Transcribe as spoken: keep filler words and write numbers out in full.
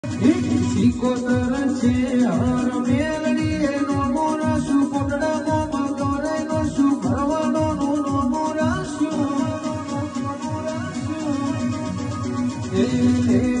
સિકોતર છે હર મેલડીએ નો મોરાશું કોટડામાં મગરે નો શું ભરવાનો નો મોરાશું એ